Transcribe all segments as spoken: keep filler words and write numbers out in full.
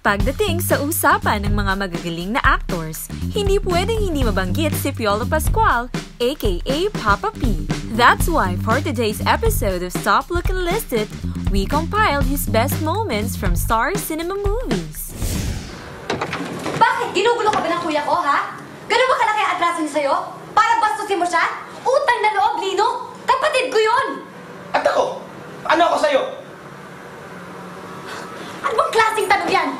Pagdating sa usapan ng mga magagaling na actors, hindi pwedeng hindi mabanggit si Piolo Pascual, aka Papa P. That's why for today's episode of Stop, Look, and List It, we compiled his best moments from Star Cinema movies. Bakit? Ginugulo ka ba ng kuya ko, ha? Ganun ba kalaki ang atraso niya sa'yo? Para bastusin mo siya? Utang na loob, Lino! Kapatid ko yun! At ako? Ano ako sa'yo? Ano bang klaseng tanong yan?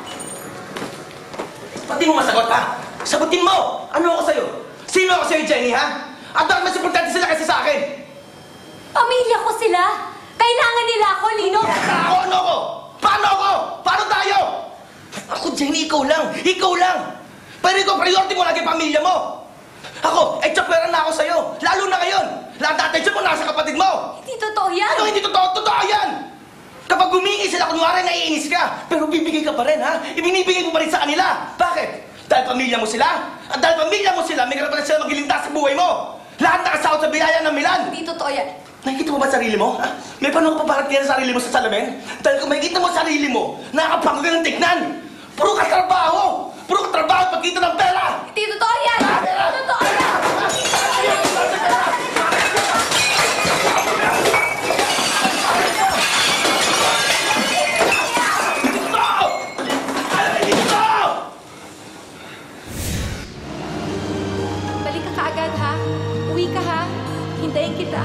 Pati mo masagot, ha? Sagutin mo! Ano ako sa'yo? Sino ako sa'yo, Jenny, ha? At bakit mas importante sila kasi sa akin? Pamilya ko sila! Kailangan nila ako, Lino! Ako, ano ako? Paano ako? Paano tayo? Ako, Jenny, ikaw lang! Ikaw lang! Pero ikaw, priority mo lagi pamilya mo! Ako, eh, tsapera na ako sa'yo! Lalo na ngayon! Lahat na atensyon mo nasa kapatid mo! Hindi totoo yan! Ano hindi totoo? Totoo yan! Kapag humingi sila, kunwari naiinis ka, pero bibigay ka pa rin, ha? Ibinibigay mo pa rin sa kanila. Bakit? Dahil pamilya mo sila? At dahil pamilya mo sila, may karapatan sila magilintas sa buhay mo. Lahat nakasahod sa biyaya ng Milan. Hindi totoo yan. Nakikita mo ba sarili mo? Ha? May paano ka paparating sa sarili mo sa salamin? Dahil kung makikita mo sarili mo, nakakapagod ka ng tignan. Puro ka trabaho! Puro ka trabaho at pagkita ng pera! Hindi totoo yan! Hindi totoo yan! Balik ka kaagad, ha? Uwi ka, ha? Hintayin kita.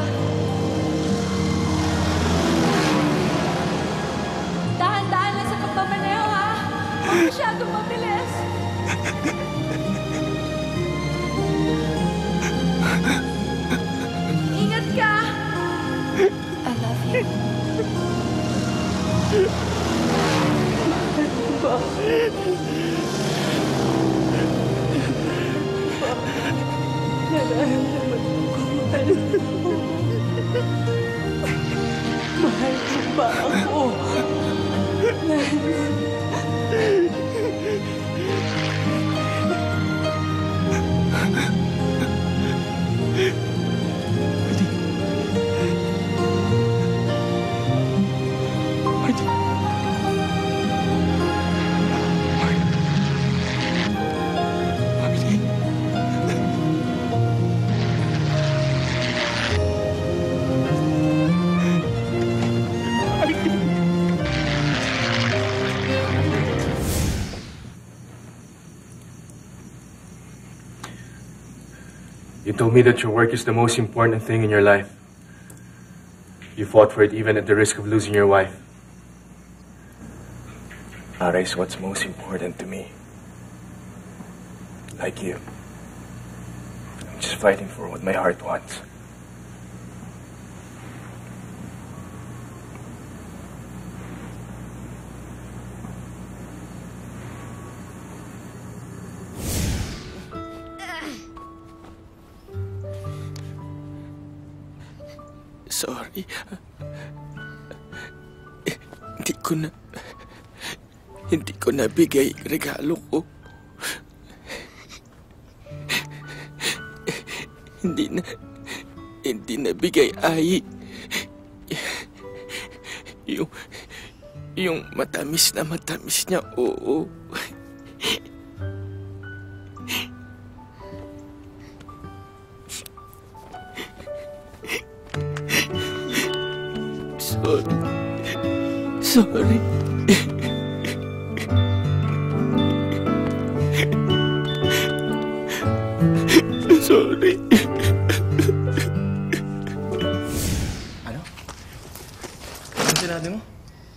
Dahan-dahan lang sa pagpapanayaw, ha? Huwag masyadong mabilis. Ingat ka! I love you. Bakit? Nararamdaman ko mahal mo. Mahal mo ba ako? You told me that your work is the most important thing in your life. You fought for it even at the risk of losing your wife. Ara is what's most important to me. Like you. I'm just fighting for what my heart wants. Sorry. Eh, hindi ko na... Hindi ko nabigay regalo ko. Eh, hindi na... Hindi nabigay ay... Yung... Yung matamis na matamis niya, oo. Sorry. Sorry. Sorry. Ano? Ano sinabi mo?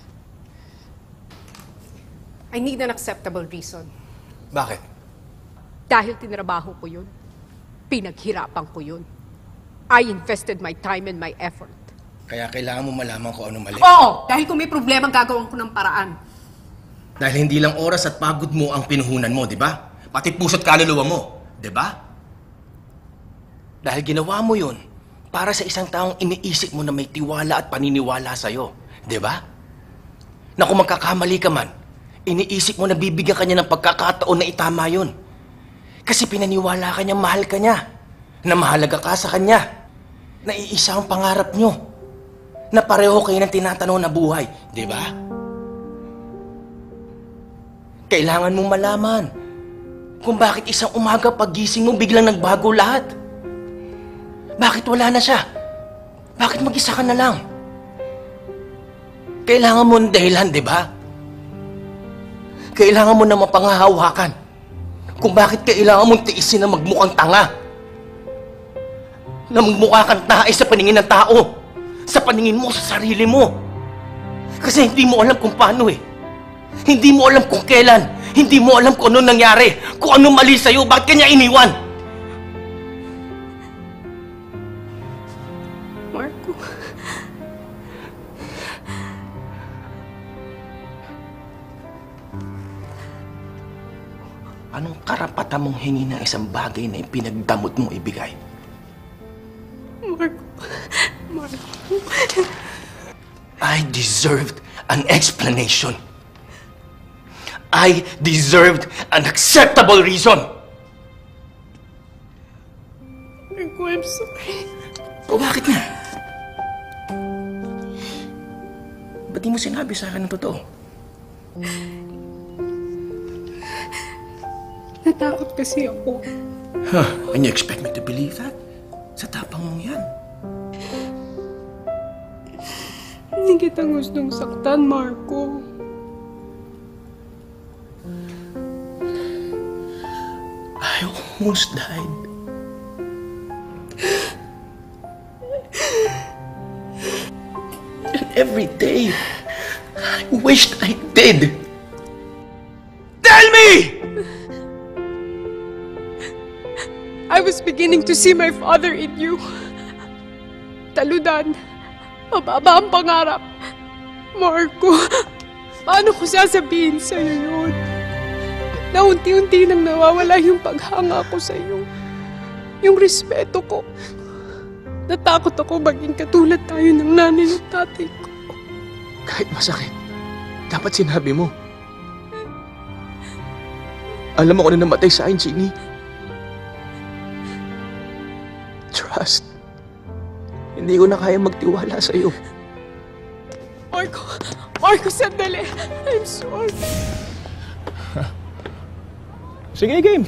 I need an acceptable reason. Bakit? Dahil tinrabaho ko yun. Pinaghirapan ko yun. I invested my time and my effort. Kaya kailangan mo malaman kung ano mali. Oo! Dahil kung may problema, gagawin ko ng paraan. Dahil hindi lang oras at pagod mo ang pinuhunan mo, di ba? Pati puso't kaluluwa mo, di ba? Dahil ginawa mo yun para sa isang taong iniisip mo na may tiwala at paniniwala sa'yo, di ba? Na kung magkakamali ka man, iniisip mo na bibigyan ka niya ng pagkakataon na itama yun. Kasi pinaniwala ka niya, mahal ka niya, na mahalaga ka sa kanya, na iisa ang pangarap niyo. Na pareho kayo ng tinatanong na buhay, di ba? Kailangan mong malaman kung bakit isang umaga paggising mo biglang nagbago lahat. Bakit wala na siya? Bakit mag-isa ka na lang? Kailangan mo ng dahilan, di ba? Kailangan mo na mapanghahawakan kung bakit kailangan mong tiisin na magmukhang tanga. Na magmukha kang tae sa paningin ng tao. Sa paningin mo, sa sarili mo. Kasi hindi mo alam kung paano eh. Hindi mo alam kung kailan. Hindi mo alam kung ano nangyari. Kung ano mali sa'yo, bakit kanya iniwan? Marco. Anong karapatan mong hingi ng isang bagay na ipinagdamot mong ibigay? Marco. Marco. I deserved an explanation. I deserved an acceptable reason. Marco, I'm sorry. O bakit nga? Ba't di mo sinabi sa akin ng totoo? Natakot kasi ako. Huh, and you expect me to believe that? Sa tapang mong yan. Hindi kita gustong saktan, Marco. I almost died. And every day, I wished I did. Tell me! I was beginning to see my father in you. Taludan. Mababa ang pangarap. Marco, paano ko sasabihin sa'yo yun? Na unti-unti nang nawawala yung paghanga ko sa'yo. Yung respeto ko. Natakot ako maging katulad tayo ng nanay at tatay ko. Kahit masakit, dapat sinabi mo. Alam mo kung ano namatay sa akin, Jeannie. Trust. Hindi ko na kaya magtiwala sa'yo. Marco, Marco, sandali. I'm sorry. Sige, game.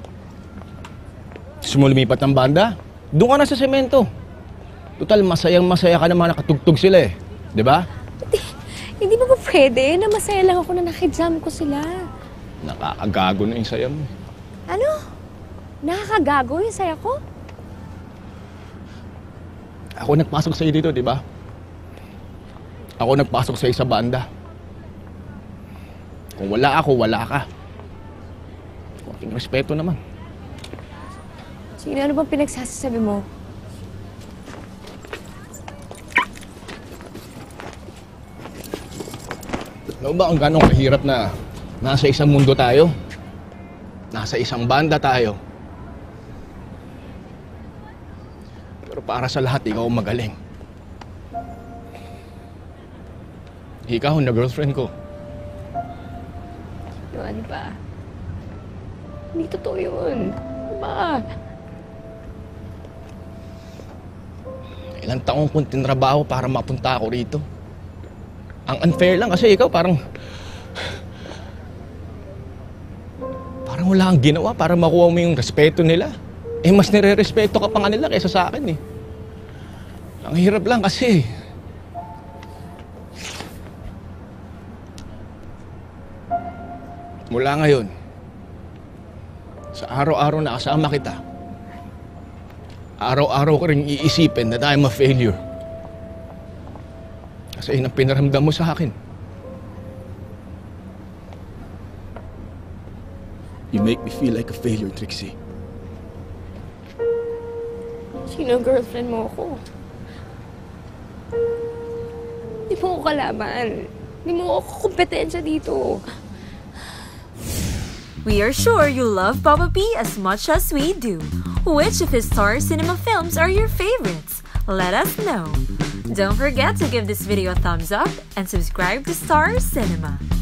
Gusto mo lumipat ng banda? Doon ka na sa semento. Total, masayang masaya ka naman nakatugtog sila eh. Di ba? Hindi, hindi ba ba pwede na masaya lang ako na nakijam ko sila? Nakakagago na yung saya mo. Ano? Nakakagago yung saya ko? Ako nagpasok sa'yo dito, di ba? Ako nagpasok sa'yo sa banda. Kung wala ako, wala ka. Konting respeto naman. Sino, ano bang pinagsasasabi mo? Alam ba ang ganong kahirap na nasa isang mundo tayo? Nasa isang banda tayo. Pero para sa lahat, ikaw ang magaling. Ikaw na girlfriend ko. No, ano ba? Hindi totoo yun. Ano ba? Ilang taong kong tinrabaho para mapunta ako rito. Ang unfair lang kasi ikaw parang... Parang wala kang ginawa para makuha mo yung respeto nila. Eh, mas nire-respeto ka pa nga nila kaysa sa akin eh. Ang hirap lang kasi. Mula ngayon, sa araw-araw na kasama kita, araw-araw ko rin iisipin that I'm a failure. Kasi yun ang pinaramdam mo sa akin. You make me feel like a failure, Trixie. Sino ang girlfriend mo ako? Hindi mo ako kalaban. Hindi mo ako kompetensya dito. We are sure you love Papa P as much as we do. Which of his Star Cinema films are your favorites? Let us know. Don't forget to give this video a thumbs up and subscribe to Star Cinema.